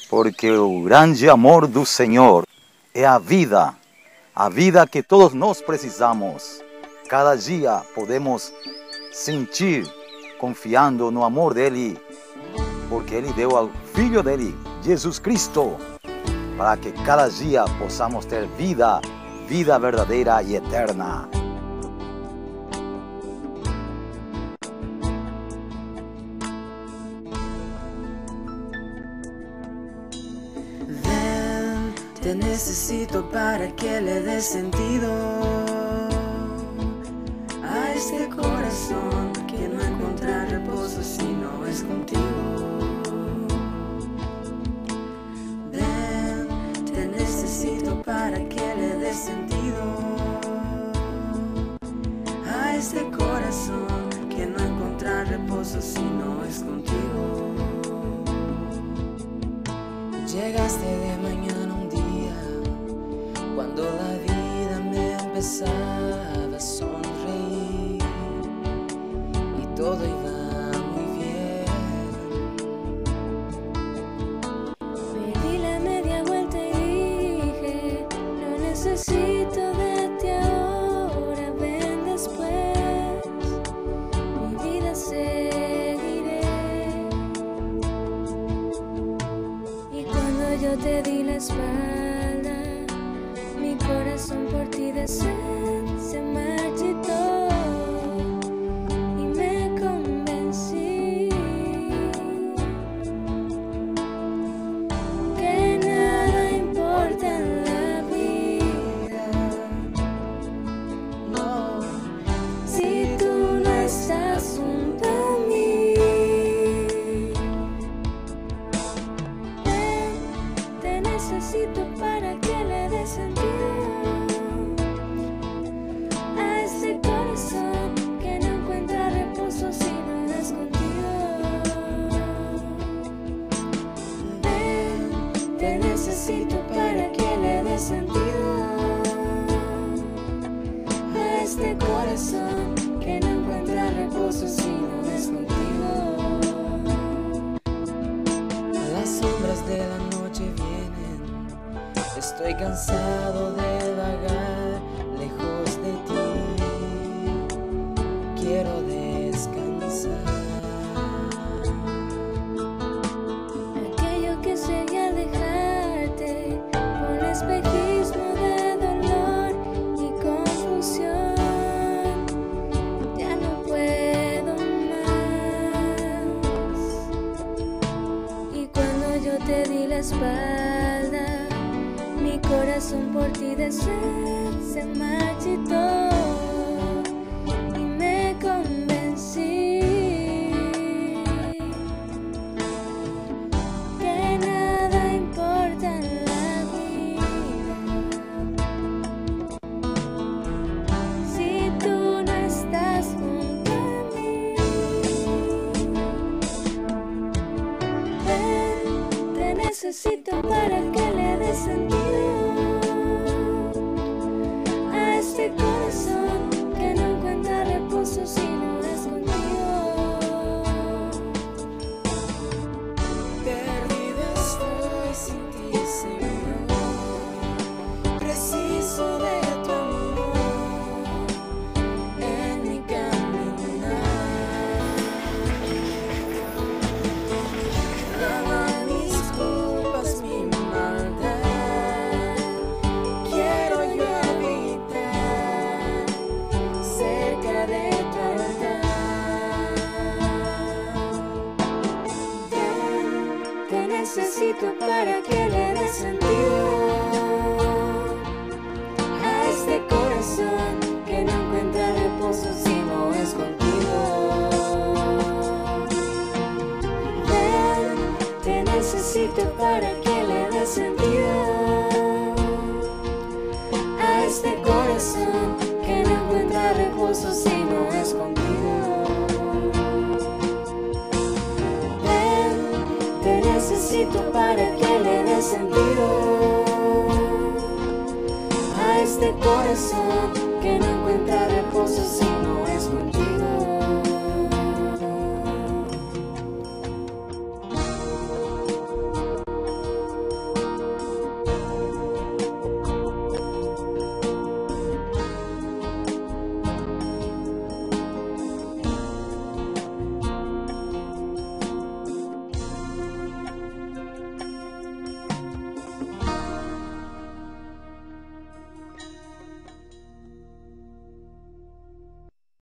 porque o grande amor do Senhor é a vida que todos nós precisamos. Cada dia podemos sentir confiando no amor dele, porque ele deu ao Filho dele, Jesus Cristo, para que cada dia possamos ter vida verdadeira e eterna. Ven, te necesito para que le des sentido a este corazón que no encuentra reposo si no es contigo. Para que le des sentido a este corazón que no encuentra reposo si no es contigo. Llegaste de mañana un día cuando la vida me empezaba a sonreír y todo iba muy bien. Me di la media vuelta necesito de ti ahora, ven después, mi vida seguiré. Y cuando yo te di la espalda, mi corazón por ti de sed se marchitó y me convencí que nada importa en la necesito para que le des sentido a este corazón que no encuentra reposo si no es contigo. Ven, te necesito para que le des sentido a este corazón que no encuentra reposo si no es contigo. Las sombras de la noche vienen, estoy cansado de vagar lejos de ti, quiero descansar. Aquello que seguía dejarte por el espejismo de dolor y confusión, ya no puedo más. Y cuando yo te di la espalda, mi corazón por ti de sed se marchitó y me convencí que nada importa en la vida si tú no estás junto a mí. Ven, te necesito para que le des sentido a este corazón que no encuentra reposo si no es contigo. Perdido estoy sin ti, Señor, preciso de tu amor en mi caminar. Lava mis culpas, mi maldad, quiero yo habitar cerca de tu altar. Ven, te necesito para que le des sentido a este corazón que no encuentra reposo si no es contigo. Ven, te necesito para que le des sentido a este corazón que no encuentra reposo si no es contigo. Ven, te necesito para que le des sentido a este corazón que no encuentra reposo si